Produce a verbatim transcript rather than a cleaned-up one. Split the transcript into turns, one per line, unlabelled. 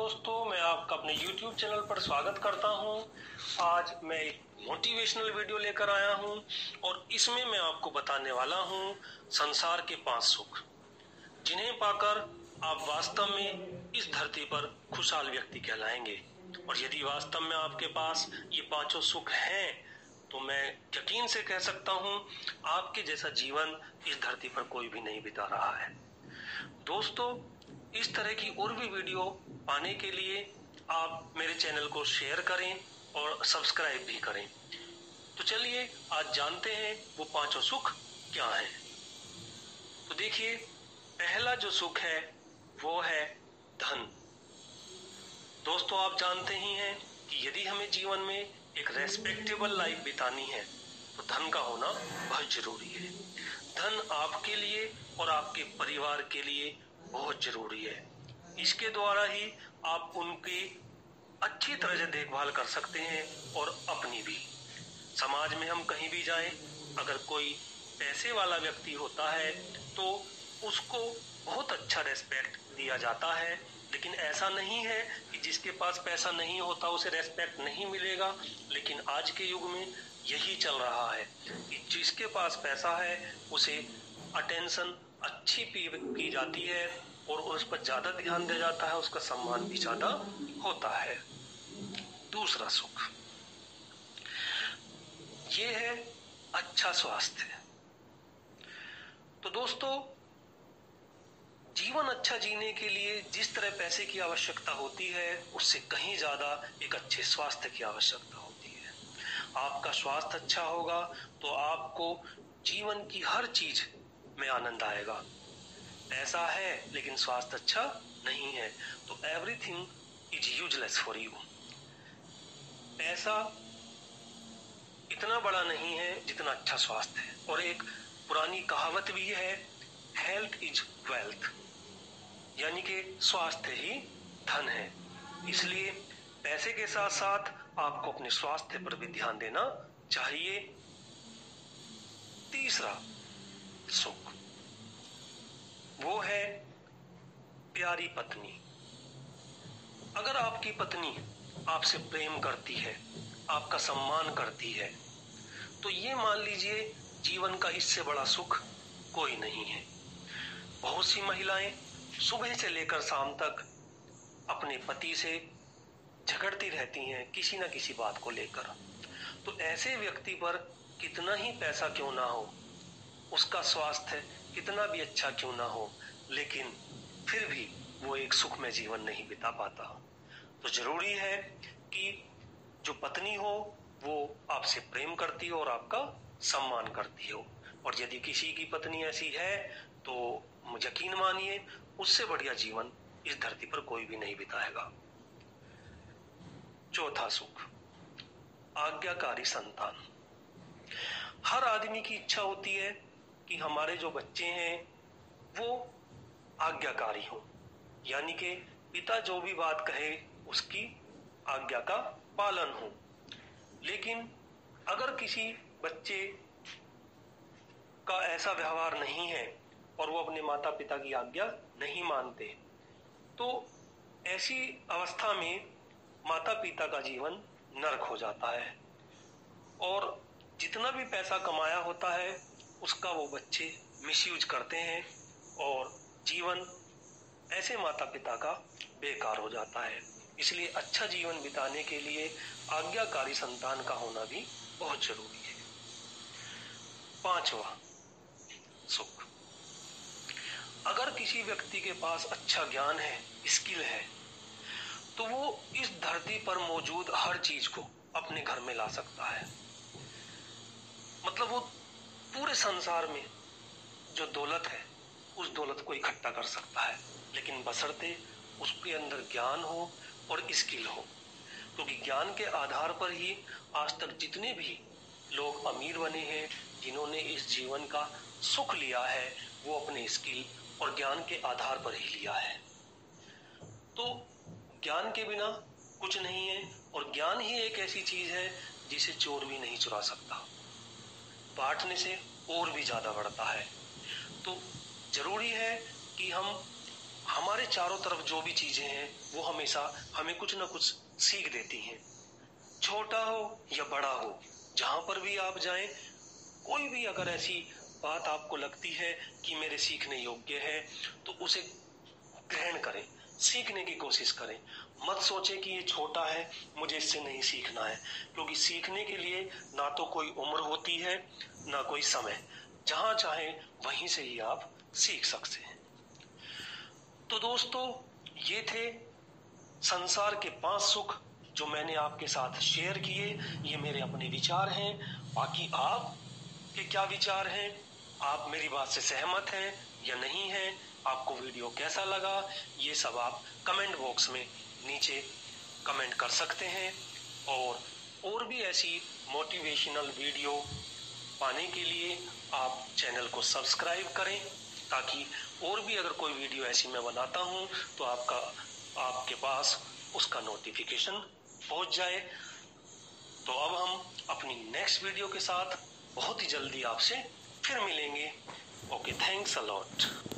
दोस्तों, मैं आपका अपने YouTube चैनल पर स्वागत करता हूं। आज मैं एक मोटिवेशनल वीडियो लेकर आया हूं और इसमें मैं आपको बताने वाला हूं संसार के पांच सुख, जिन्हें पाकर आप वास्तव में इस धरती पर खुशहाल व्यक्ति कहलाएंगे। और यदि वास्तव में आपके पास ये पांचों सुख हैं तो मैं यकीन से कह सकता हूं आपके जैसा जीवन इस धरती पर कोई भी नहीं बिता रहा है। दोस्तों, इस तरह की और भी वीडियो पाने के लिए आप मेरे चैनल को शेयर करें और सब्सक्राइब भी करें। तो चलिए आज जानते हैं वो पांचों सुख क्या हैं। तो देखिए, पहला जो सुख है वो है धन। दोस्तों, आप जानते ही हैं कि यदि हमें जीवन में एक रेस्पेक्टेबल लाइफ बितानी है तो धन का होना बहुत जरूरी है। धन आपके लिए और आपके परिवार के लिए बहुत जरूरी है। इसके द्वारा ही आप उनकी अच्छी तरह से देखभाल कर सकते हैं और अपनी भी। समाज में हम कहीं भी जाएं, अगर कोई पैसे वाला व्यक्ति होता है तो उसको बहुत अच्छा रेस्पेक्ट दिया जाता है। लेकिन ऐसा नहीं है कि जिसके पास पैसा नहीं होता उसे रेस्पेक्ट नहीं मिलेगा। लेकिन आज के युग में यही चल रहा है कि जिसके पास पैसा है उसे अटेंशन अच्छी की जाती है और उस पर ज्यादा ध्यान दिया जाता है, उसका सम्मान भी ज्यादा होता है। दूसरा सुख ये है अच्छा स्वास्थ्य। तो दोस्तों, जीवन अच्छा जीने के लिए जिस तरह पैसे की आवश्यकता होती है उससे कहीं ज्यादा एक अच्छे स्वास्थ्य की आवश्यकता होती है। आपका स्वास्थ्य अच्छा होगा तो आपको जीवन की हर चीज में आनंद आएगा। पैसा है लेकिन स्वास्थ्य अच्छा नहीं है तो everything is useless for you. पैसा इतना बड़ा नहीं है जितना अच्छा स्वास्थ्य है। और एक पुरानी कहावत भी है, हेल्थ इज वेल्थ, यानी कि स्वास्थ्य ही धन है। इसलिए पैसे के साथ साथ आपको अपने स्वास्थ्य पर भी ध्यान देना चाहिए। तीसरा सुख वो है प्यारी पत्नी। अगर आपकी पत्नी आपसे प्रेम करती है, आपका सम्मान करती है, तो ये मान लीजिए जीवन का इससे बड़ा सुख कोई नहीं है। बहुत सी महिलाएं सुबह से लेकर शाम तक अपने पति से झगड़ती रहती हैं किसी न किसी बात को लेकर। तो ऐसे व्यक्ति पर कितना ही पैसा क्यों ना हो, उसका स्वास्थ्य कितना भी अच्छा क्यों ना हो, लेकिन फिर भी वो एक सुखमय जीवन नहीं बिता पाता। तो जरूरी है कि जो पत्नी हो वो आपसे प्रेम करती हो और आपका सम्मान करती हो। और यदि किसी की पत्नी ऐसी है तो यकीन मानिए उससे बढ़िया जीवन इस धरती पर कोई भी नहीं बिताएगा। चौथा सुख आज्ञाकारी संतान। हर आदमी की इच्छा होती है कि हमारे जो बच्चे हैं वो आज्ञाकारी हो, यानी कि पिता जो भी बात कहे उसकी आज्ञा का पालन हो। लेकिन अगर किसी बच्चे का ऐसा व्यवहार नहीं है और वो अपने माता पिता की आज्ञा नहीं मानते, तो ऐसी अवस्था में माता पिता का जीवन नरक हो जाता है और जितना भी पैसा कमाया होता है उसका वो बच्चे मिसयूज करते हैं और जीवन ऐसे माता पिता का बेकार हो जाता है। इसलिए अच्छा जीवन बिताने के लिए आज्ञाकारी संतान का होना भी बहुत जरूरी है। पांचवा सुख, अगर किसी व्यक्ति के पास अच्छा ज्ञान है, स्किल है, तो वो इस धरती पर मौजूद हर चीज को अपने घर में ला सकता है। मतलब वो पूरे संसार में जो दौलत है उस दौलत को इकट्ठा कर सकता है, लेकिन बशर्ते उसके अंदर ज्ञान हो और स्किल हो। क्योंकि तो ज्ञान के आधार पर ही आज तक जितने भी लोग अमीर बने हैं, जिन्होंने इस जीवन का सुख लिया है, वो अपने स्किल और ज्ञान के आधार पर ही लिया है। तो ज्ञान के बिना कुछ नहीं है और ज्ञान ही एक ऐसी चीज है जिसे चोर भी नहीं चुरा सकता। बांटने से और भी ज्यादा बढ़ता है। तो जरूरी है कि हम हमारे चारों तरफ जो भी चीजें हैं वो हमेशा हमें कुछ ना कुछ सीख देती हैं। छोटा हो या बड़ा हो, जहां पर भी आप जाएं, कोई भी अगर ऐसी बात आपको लगती है कि मेरे सीखने योग्य है, तो उसे ग्रहण करें, सीखने की कोशिश करें। मत सोचें कि ये छोटा है, मुझे इससे नहीं सीखना है, क्योंकि सीखने के लिए ना तो कोई उम्र होती है ना कोई समय। जहां चाहे वहीं से ही आप सीख सकते हैं। तो दोस्तों, ये थे संसार के पांच सुख जो मैंने आपके साथ शेयर किए। ये मेरे अपने विचार हैं। बाकी आप के क्या विचार हैं? आप मेरी बात से सहमत हैं या नहीं हैं? आपको वीडियो कैसा लगा? ये सब आप कमेंट बॉक्स में नीचे कमेंट कर सकते हैं। और और भी ऐसी मोटिवेशनल वीडियो पाने के लिए आप चैनल को सब्सक्राइब करें, ताकि और भी अगर कोई वीडियो ऐसी मैं बनाता हूं तो आपका आपके पास उसका नोटिफिकेशन पहुंच जाए। तो अब हम अपनी नेक्स्ट वीडियो के साथ बहुत ही जल्दी आपसे फिर मिलेंगे। Okay, thanks a lot.